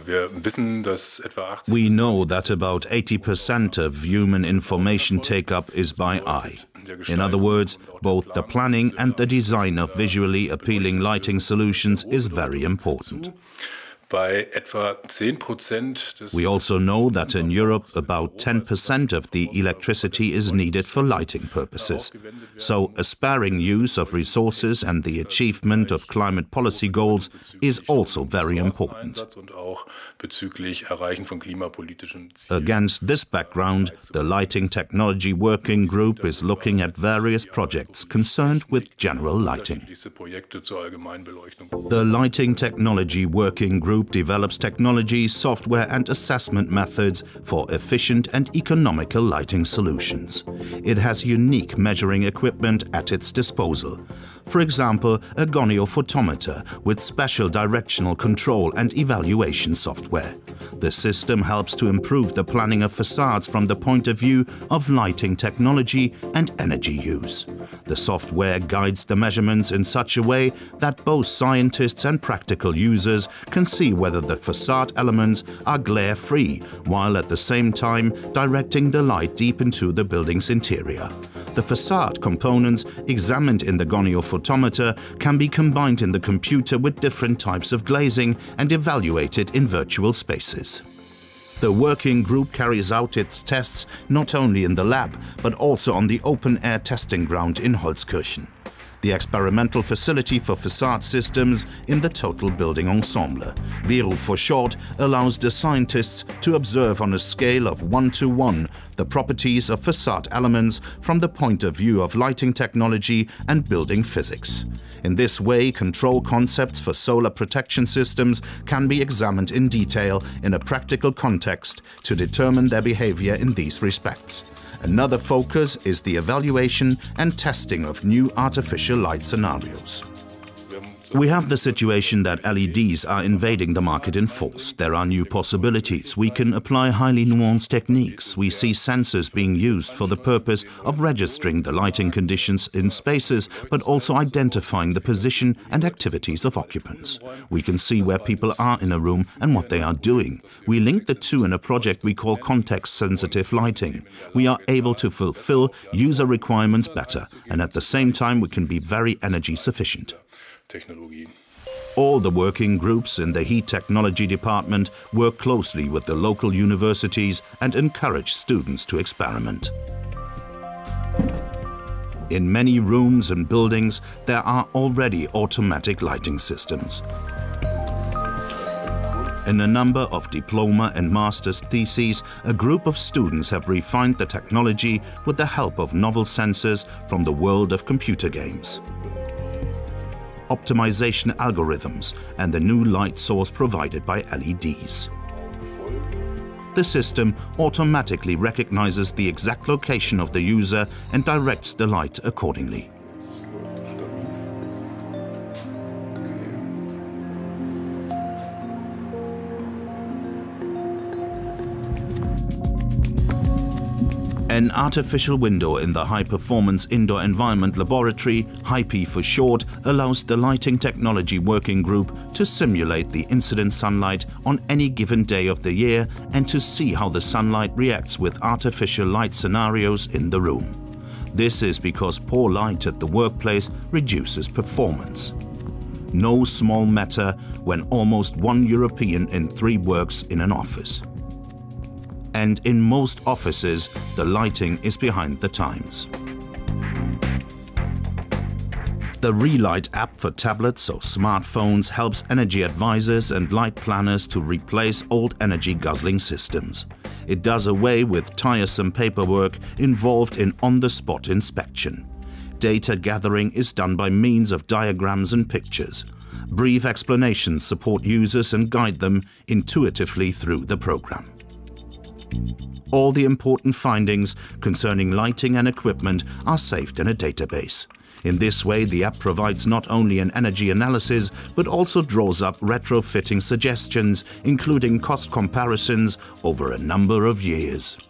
We know that about 80% of human information take-up is by eye. In other words, both the planning and the design of visually appealing lighting solutions is very important. We also know that in Europe about 10% of the electricity is needed for lighting purposes. So a sparing use of resources and the achievement of climate policy goals is also very important. Against this background, the Lighting Technology Working Group is looking at various projects concerned with general lighting. The Lighting Technology Working Group develops technology, software and assessment methods for efficient and economical lighting solutions. It has unique measuring equipment at its disposal. For example, a goniophotometer with special directional control and evaluation software. The system helps to improve the planning of facades from the point of view of lighting technology and energy use. The software guides the measurements in such a way that both scientists and practical users can see whether the facade elements are glare-free, while at the same time directing the light deep into the building's interior. The facade components examined in the goniophotometer can be combined in the computer with different types of glazing and evaluated in virtual spaces. The working group carries out its tests not only in the lab, but also on the open-air testing ground in Holzkirchen, the experimental facility for facade systems in the total building ensemble. VERU for short allows the scientists to observe on a scale of 1:1 the properties of facade elements from the point of view of lighting technology and building physics. In this way, control concepts for solar protection systems can be examined in detail in a practical context to determine their behavior in these respects. Another focus is the evaluation and testing of new artificial light scenarios. We have the situation that LEDs are invading the market in force. There are new possibilities. We can apply highly nuanced techniques. We see sensors being used for the purpose of registering the lighting conditions in spaces, but also identifying the position and activities of occupants. We can see where people are in a room and what they are doing. We link the two in a project we call context-sensitive lighting. We are able to fulfill user requirements better, and at the same time we can be very energy sufficient. All the working groups in the Heat Technology Department work closely with the local universities and encourage students to experiment. In many rooms and buildings, there are already automatic lighting systems. In a number of diploma and master's theses, a group of students have refined the technology with the help of novel sensors from the world of computer games, optimization algorithms, and the new light source provided by LEDs. The system automatically recognizes the exact location of the user and directs the light accordingly. An artificial window in the high-performance indoor environment laboratory, IBP for short, allows the Lighting Technology Working Group to simulate the incident sunlight on any given day of the year and to see how the sunlight reacts with artificial light scenarios in the room. This is because poor light at the workplace reduces performance. No small matter when almost 1 European in 3 works in an office. And in most offices, the lighting is behind the times. The Relight app for tablets or smartphones helps energy advisors and light planners to replace old energy-guzzling systems. It does away with tiresome paperwork involved in on-the-spot inspection. Data gathering is done by means of diagrams and pictures. Brief explanations support users and guide them intuitively through the program. All the important findings concerning lighting and equipment are saved in a database. In this way, the app provides not only an energy analysis, but also draws up retrofitting suggestions, including cost comparisons over a number of years.